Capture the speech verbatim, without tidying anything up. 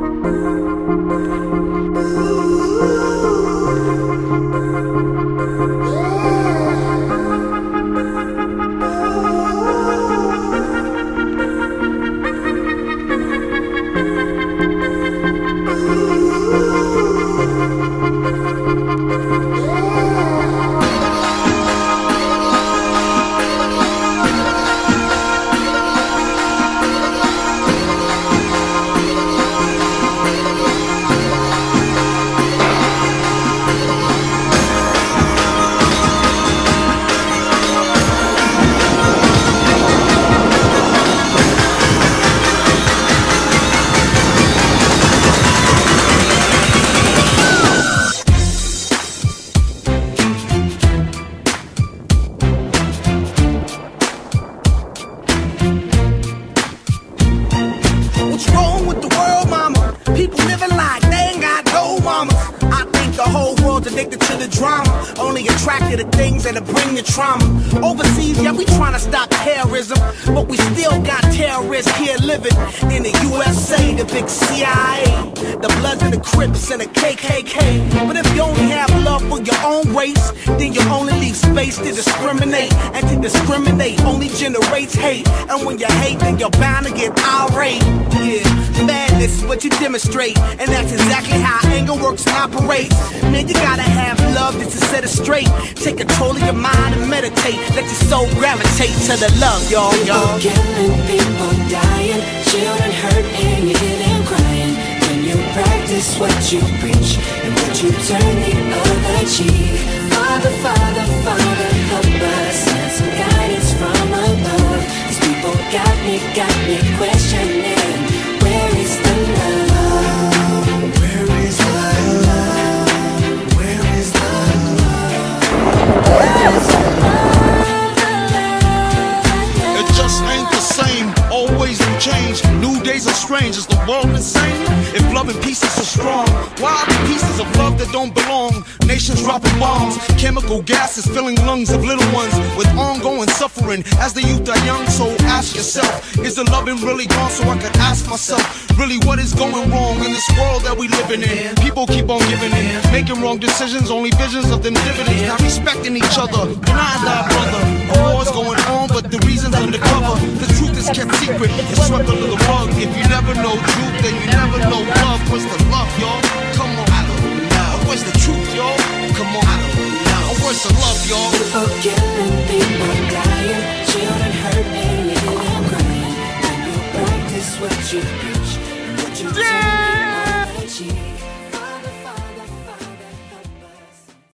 Addicted to the drama, only attracted to things that'll bring the trauma. Overseas, yeah, we trying to stop terrorism, but we still got terrorists here living in the U S A, the big C I A, the Bloods and the Crips and the K K K. But if you only have love for your own race, then you only leave space to discriminate, and to discriminate only generates hate. And when you hate, then you're bound to get irate. Yeah, madness is what you demonstrate, and that's exactly how anger works and operates. Man, you gotta have love just to set it straight. Take control of your mind and meditate. Let your soul gravitate to the love, y'all, y'all. People killing, people dying, children hurt and you hear them crying. When you practice what you preach and what you turn the other cheek. Father, Father, Father, help us. Send some guidance from above. These people got me, got me questioning. Where is the love? Where is my love? Where is the love? Where is the love? It just ain't the same, always new change. New days are strange, is the world insane? If love and peace is so strong, why are the pieces of love that don't belong? Nations dropping bombs, chemical gases filling lungs of little ones with ongoing suffering as the youth are young. So ask yourself, is the loving really gone? So I could ask myself, really what is going wrong in this world that we living in? People keep on giving in, making wrong decisions, only visions of them dividends. Not respecting each other, denying our brother. A war's going on, but the reason's undercover. The truth is kept secret, it's swept under the rug. If you never know truth, then you never know love. Where's the love, y'all? Come on, I don't know. Where's the truth, y'all? Come on, I don't know. Where's the love, y'all? People killing, people dying, children hurt and you hear them crying. When you practice what you preach.